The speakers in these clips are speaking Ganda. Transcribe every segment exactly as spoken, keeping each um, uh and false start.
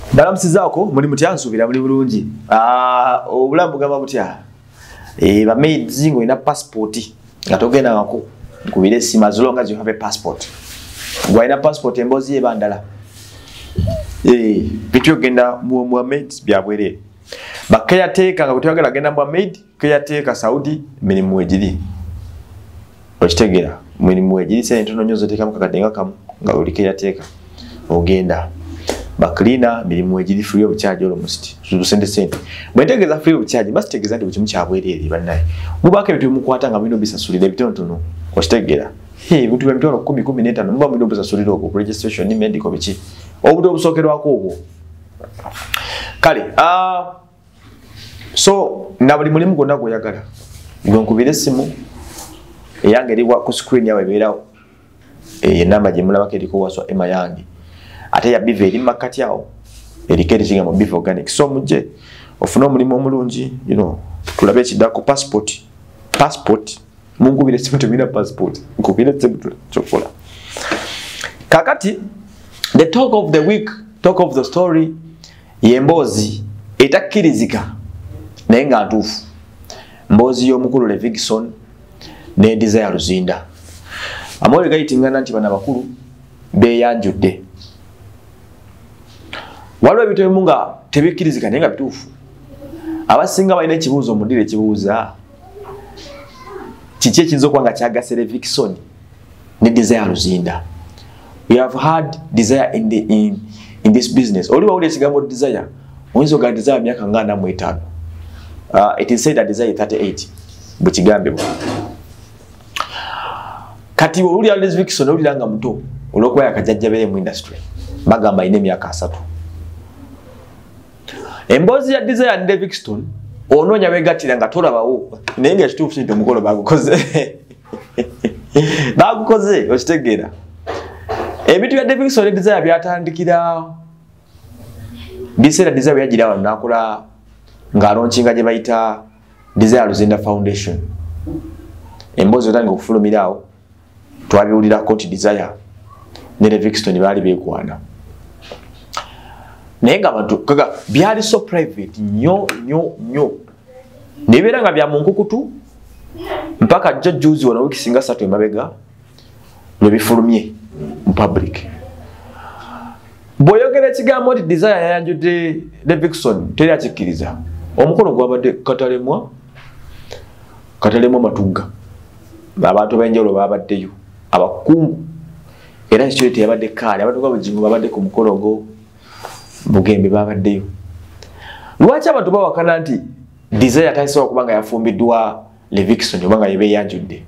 Balamusizaako muli mutya nsubira muli bulungi. Ah obulamu gamba butya. Eh ba maids ngo ina passport nga togenda ngako kubire sima as long as you have a passport. Gwa ina passport embozi ebandala. Eh bityo genda mu mu maids byabwere. Bakaya teka nga bityo genda mu maid kaya teka Saudi minimu ejiri. Ochitegera minimu ejiri sente ntono nyozo teka mukakadenga kamu nga ulikaya teka. Ogenda baklina mirimu ejiri free of charge almost sente sente mwentegeza free of charge basi tegeza ndi bukimu kyabwereri bannaye mubake bitu mukwata nga bino bisasulire bitontono ochitegera he bitu bya mitoro kumi kumi n'etaano muba bino bisasulire okwo registration ni medical bichi obuto busokerwako obwo kale ah so nabali mulimu gonna goyagala ngonkubire simu eyange eriwa ku screen yawe beerawo e namba je mulabako eriko waswa ema yange ate ya bive eri makati yao erikere kinga mu bive organic so muje ofuna omulimu omulungi you know tulabe kidako passport passport mungu bile simu tumina passport nkubile simu chokola kakati the talk of the week talk of the story yembozi etakirizika nenga ntufu mbozi y'omukulu Levixone ne Desire Luzinda amole gayitingana nti bana bakulu beyanjudde waliwo ebintu ebimu nga tebikirizika naye nga bituufu abasinga balina ekibuuzo mundire ekibuuza kiki ekiyinza okuba nga kyagase Levixone ne Desire Luzinda. We have had Desire in, the, in, in this business. Oli wawuli ekigambo Desire oyinza oga Desire myaka nga ana mu etaano. Uh, it is said that Desire thirty-eight bwe kigambibwa. Kati owuli ya Levixone owulira nga muto olw'okuba yakajjajjabere mu industry bagamba alina emyaka asatu. Embozi ya Desire and Levixone ononya begatira nga tolabawo naye nga kituufu kintu omukolo bagukoze bagukoze okitegeera ebintu bya Levixone ne Desire byatandikira biseera Desire yagira wano nakola ng'alonkinga gye bayita Desire Luzinda Foundation embozi otandika okufulumira awo twabiwulirako nti Desire ne Levixone baali beekwana nenga abantu kaga byali so private nyo nyo nyo nebera nga bya munkukutu mpaka jjuzi wana wiki singa satu emabega nebifulumye mu public boyogera ekigambo nti Desire yayanjudde Levixone teri akikiriza omukolo gwabadde katalemwa katalemwa Matunga abantu benjolo babaddeyo abakungu era ekyo yabadde kale abantu babujingo babadde ku mukolo go Bugembe babaddeyo. Lwaki abantu bawakana nti Desire atayisobola kubanga yafumbiddwa Levixone obanga yebe yanjudde.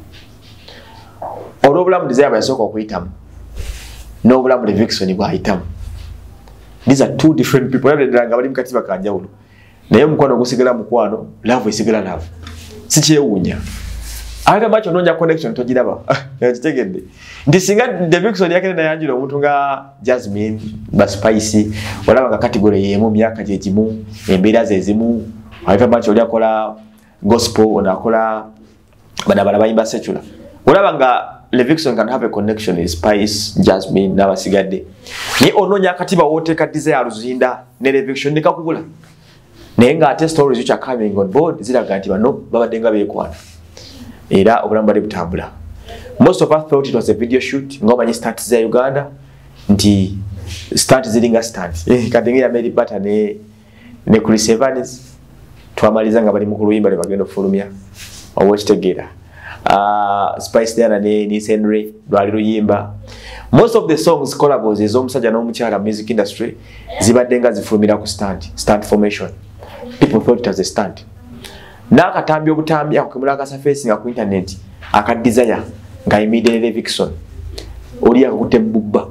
Olw'obulamu Desire bw'asooka okuyitamu n'obulamu Levixone bw'ayitamu. These are two different people. Yabadde nga bali mu katiba ka njawulo. Naye omukwano gusigala mukwano, love esigala love. Si kyewuunya. Ate macho nonja connection togiraba. Yakitegedde. Ndi singa Levixone yakene na yanjira omuntu nga Jasmine, Baspice, olaba nga category yemu myaka gye gimu, embeera ze zimu, ate macho oli akola gospel onakola bana bana bayimba secular. Olaba nga Levixone can have a connection with Spice, Jasmine n'abasigadde. Ni ononya katiba wote ka Desire Luzinda ne Levixone ne kakugula. Naye nga ate stories which are coming on board ziraga nti bano babadde nga beekwana. Era obulamu bali butambula. Most of us thought it was a video shoot. Ngoma ni stunt za Uganda. Nti stunt zilinga stunt. Eh kadingira Mary Bata ne ne Chris Evans. Twamaliza nga bali mu kuluyimba le bagenda ofulumya. Watch together. Ah uh, Spice Diana ne ni Henry bali luyimba. Most of the songs collabos ezomusajja n'omukyala music industry zibadde nga zifulumira ku stunt, stunt formation. People thought it was a stunt. Nakatambi obutambi akukemula akasa facing ku internet aka Desire nga immediately Levixone oli akute bubba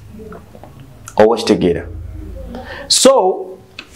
owa kitegera so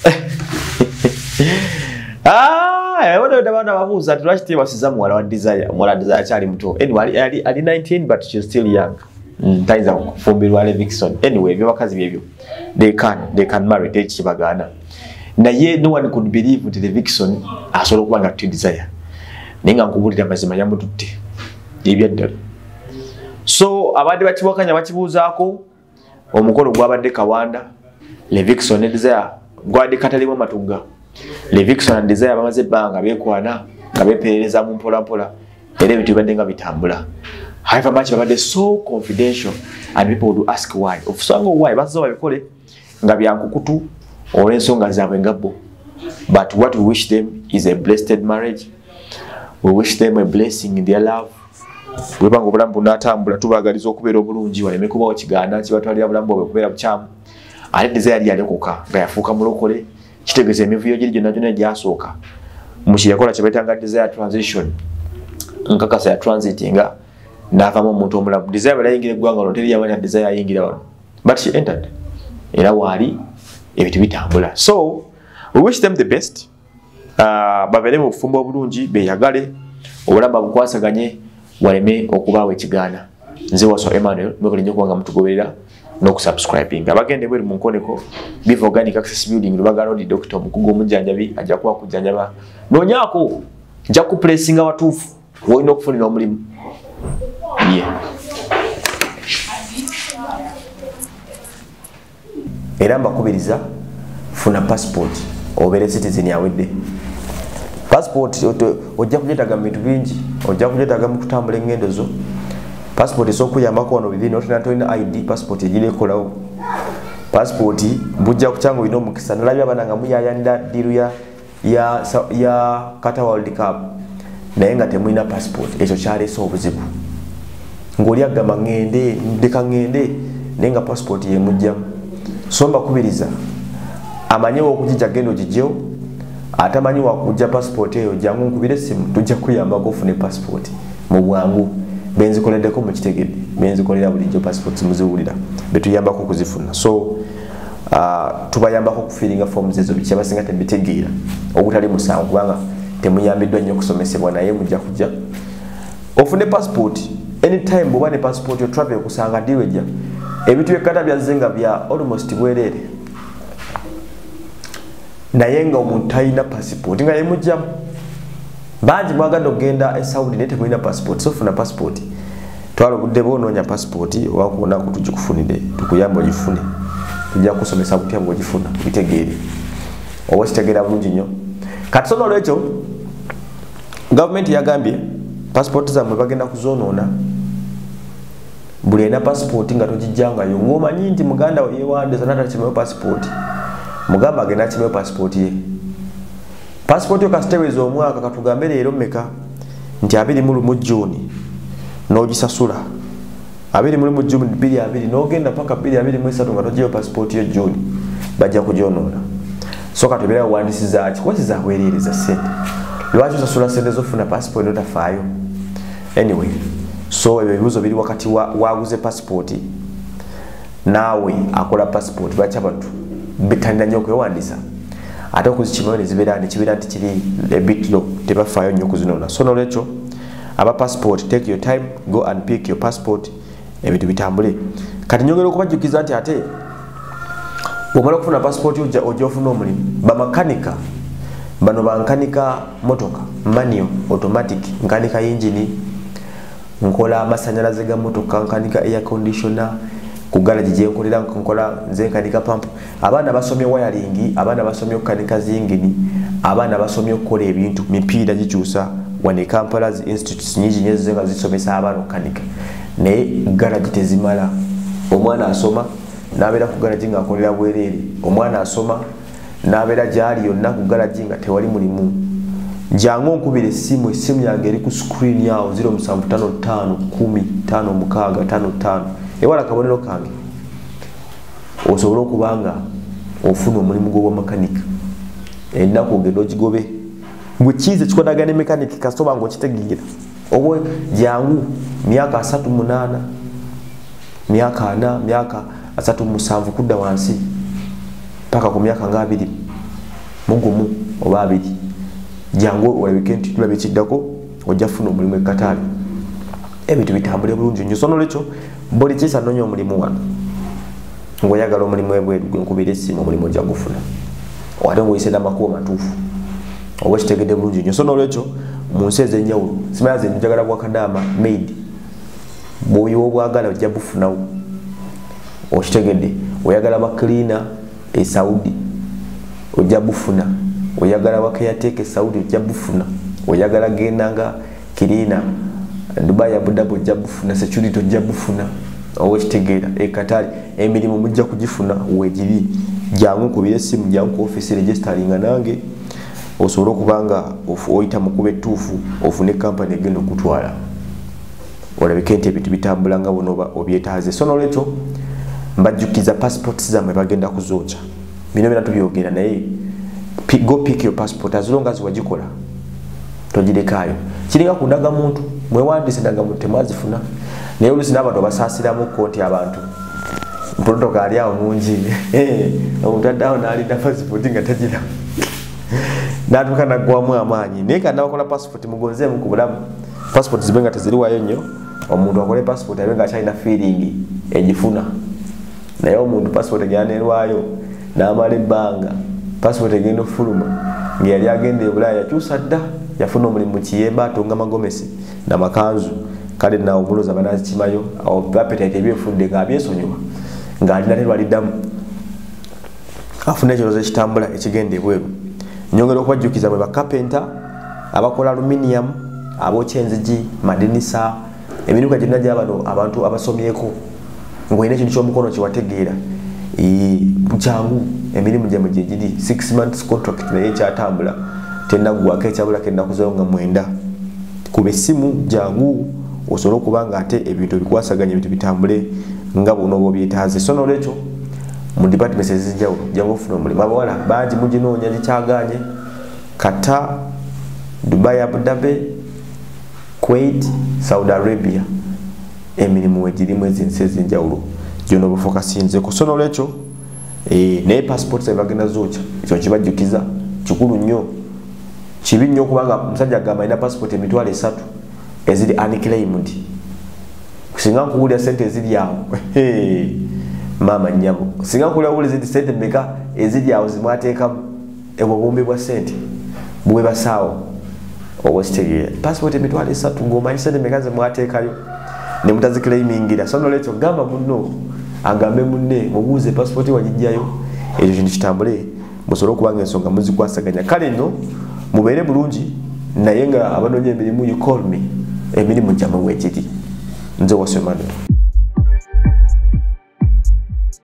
ah ewodo dabana babuza tulashite basiza muwala wa Desire muwala Desire cyali muto anyway ali ali nineteen but she's still young mm, taiza kufumbirwa Levixone anyway byo bakazi byebyo they can they can marry they chibagana na ye no one could believe that Levixone asobola kubanga tu Desire ninga nkubulira mazima ya mututte ebyaddala so abadde bakibokanya bakibuuzaako omukolo gwabadde Kawanda Levixone desire gwadi katalimu matuga Levixone desire bamaze banga bekwana nga beperereza mu mpola mpola era ebintu bibadde nga bitambula. However much babadde so confidential and people do ask why. Ofusanga why bazo babikole nga byankukutu olw'ensonga zaabwe ngabbo. But what we wish them is a blessed marriage. We wish them a blessing in their love. Webanga obulamu bunatambula tubagaliza okubeera obulungi waleme kubawo kigaana kibatwalira bulamu bwabwe kubeera bukyamu. Ate desire yali yalekoka nga yafuuka mulokole kitegeeza emivuyo giri gyonna gyonna gyasooka mu kiyakola kye bayitanga desire transition nkakasa ya transitinga n'avamu omuntu omulamu. Desire bwe yayingira eggwanga lino teri yamanya desire yayingira wano but she entered era waali ebintu bitambula. So we wish them the best. Uh, babeere mu bufumbo obulungi beeyagale obulamu bukwasaganye waleme okubaawo ekigaana. Nze Waso Emmanuel mwekole nnyo kubanga mutugoberera n'okusubscribing. Abagende bweru mu nkoneko Biv Organic Access Building Lubaga Road Doctor Mukugo Omujanjabi ajja kuba kujjanjaba noonyaako nja kupulesinga watuufu wolina okufunira omulimu. Yeah. Era mbakubiriza funa passport obeere citizen yawedde. Passport ojja kugyetaaga mu bintu bingi, ojja kugyetaaga mu kutambula engendo zo. Passport esokuyambako wano bibiri notina tolina I D passport egirekolawo. Passport bujja kukyanga olina omukisa nalabye abaana nga muyayanira diru ya ya ya Qatar World Cup naye nga temulina passport. Ekyo kyaleese obuzibu ng'oli agamba ngende ndeka ngende naye nga passport yemujjamu. So mbakubiriza amanyi okugijja gendo gijjewo atamanyi wakujja passport eyo jangu nkubire simu tujja kuyambako ofune passport mu bwangu. Benzikoleddeko mu kitegedde benzikolera bulijjo passport muziwulira betuyambako okuzifuna. So uh, tubayambako okufiringa forms ezo bikyabasinga tebitegeera obutali musango kubanga temuyambiddwa nnyo okusomesebwa naye mujja kujja ofune passport anytime bwoba ne passport yo travel kusanga diwejja ebintu byekata byazze nga bya almost bwerere naye nga omuntu talina passport nga yemujjamu. Bangi mwagala okugenda e Saudi naye temulina passport. So funa passport. Twala obudde bw'onoonya passport owakubonaku tugikufunire tukuyamba ogifune. Tujja kusomesa butya bw'ogifuna bitegeere oba kitegeera bulungi nnyo. Kati so n'olwekyo gavumenti yagambye passport zammwe bagenda kuzoonoona. Buli alina passport nga togijjangayo ng'omanyi nti muganda we yeewandiisa n'atakimayo passport mugamba agenda akimayo passport ye. Passport yo kasiteweza omwaka katugambe leero mmeka nti abiri mu lumu June n'ogisasula abiri mu lumu June bbiri abiri n'ogenda paka bbiri abiri mu esatu nga togiyo passport yo June bajja kugyonoona. So katubeera wandisiza ki kuba kizabwerereza ssente lwaki osasula ssente zofuna passport notafaayo. Anyway so ebyo ebibuzo biri wakati waguze passport naawe akola passport lwaki abantu betalina nnyo okwewandisa ate okuzikimayo nezibeera nekibeera nti kiri a bit low tebafaayo nnyo okuzinoona. So n'olwekyo aba passport take your time go and pick your passport ebintu bitambule. Kati nyongera okubajjukiza nti ate bw'omala okufuna passport ojja ojja ofuna omulimu. Bamakanika bano bankanika motoka manual automatic nkanika engine nkola amasanyalaze ga motoka nkanika air conditioner ku garage gye nkolera nkola nze nkanika pump. Abaana basomye wiring, abaana basomye okukanika zingini, abaana basomye okukola ebintu mipiira gikyusa wane Kampala institutes nyingi nnyo zenga zisomesa abaana okukanika naye garage tezimala. Omwana asoma n'abeera ku garage ng'akolera bwereere, omwana asoma n'abeera gyali yonna ku garage nga tewali mulimu. Jangu nkubira essimu essimu yange eri ku screen yawo zero seven five five kumi tano mukaaga tano tano ewala kabonero kange osobola okubanga ofuna omulimu gw'obwamakanika ennaku ogenda ogigobe gwe kiize kikodaga ne mekanika kasitoba ng'okitegeera obwo jangu myaka asatu munaana myaka ana myaka asatu musanvu kudda wansi paka ku myaka nga abiri mugumu oba abiri jangu olabike nti tulabye kiddako ojja funa omulimu e Qatar ebintu bitambule bulungi nnyo. So n'olwekyo buli kisa noonya omulimu wano ng'oyagala omulimu ebweru gwe nkubira essimu omulimu ojja gufuna ate ng'oyise n'amakubo matuufu oba kitegedde bulungi nnyo. So n'olwekyo mu nsi ez'enjawulo simanya ze njagala bwa kadaama maid bw'oyo obwagala ojja bufunawo okitegedde oyagala ba cleaner e Saudi ojja bufuna oyagala wakayateeke Saudi ojja bufuna oyagala gendanga kirina Dubai Abu Dhabi ojja bufuna security ojja bufuna owekitegeera e Qatar emirimu mujja kugifuna wegiri jangu kubire simu jangu ku office registering nange osobola kubanga ofu oyita mukube tufu ofune company egenda okutwala olabike nti ebintu bitambula nga bonoba obyetaaze so nolecho mbajjukiza passports zamwe bagenda kuzocha bino bina tubyogera naye go pick your passport as long as wajikola togirekayo kiringa kundaga muntu mwewandise ndaga mutemazi funa naye olusinda abantu basasira mu konti abantu mprotoka ali awo mungi eh omutaddawo nali da passport nga tagira natuka nagwamu amaanyi naye kana bakola passport mugonze mu kubulamu passport zibenga teziriwayo nnyo omuntu akole passport abenga achina feeling ejifuna naye omuntu passport egyanerwayo n'amala ebbanga passport egenda fuluma ng'eyali agenda e Bulaya yakyusa dda yafuna omulimu kiyemba atunga magomesi n'amakanzu kale nawo omuloza banazikimayo awo bapetite ebyefudde ng'abyesonyiwa ng'alina terwaliddamu afuna ekirozo ekitambula ekigenda ebweru nyongera okubajjukiza mwe bakapenta abakola aluminium abokya enzigi madinisa emiruka gyonna gy'abano abantu abasomyeko ng'olina ekintu ky'omukono kyewategeera jangu emirimu gyamwe gye giri six months contract naye ekyatambula tennaggwako ekyabulako ennaku zayo nga mwenda kuba essimu jangu osobola okuba nga ate ebintu bikwasaganya ebintu bitambule nga bw'onooba obyetaaze so n'olwekyo mu departments ez'enjawulo jangu ofuna omulimu abawala bangi muginoonya gikyagaanye Qatar, Dubai Abu Dhabi, Kuwait, Saudi Arabia emirimu wegirimu ezinsi ez'enjawulo gy'onooba ofokasinzeko so n'olwekyo eh naye passports ebagenda zookya ekyo kibajjukiza kikulu nnyo kibi nnyo kubanga omusajja agamba alina passport emitwalo esatu eziri unclaimed singa nkuwulira sente eziri awo maama nnyabo singa nkuwulira wuli ziri sente mmeka eziri awo zimwateekamu obubumbi bwa sente bwe basaawo oba kitegeera passport emitwalo esatu ng'omanyi sente mmeka zimwateekayo ne mutaziclaimingira so n'olwekyo gamba munno agambe munne mubuuze passport wagijjayo ekyo kintu kitambule musobole okubanga ensonga muzikwasaganya kale nno mubeere bulungi naye nga abanoonya emirimu you call me emirimu gyammwe weegiri nze Owewassa.